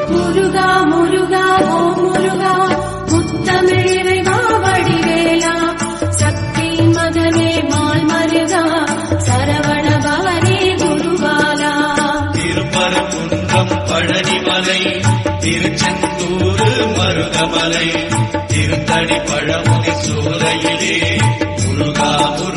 முருகா முருகா ஓ முருகா முத்தமிழிறைவா வடிவேலா சக்தி மகனே மால் மருகா சரவண பவனே குருபாலா. திருப்பரங்குன்றம் பழனிமலை திருச்செந்தூர் மருதமலை திருத்தணி பழமுதி சோலையிலே முருகா முருகா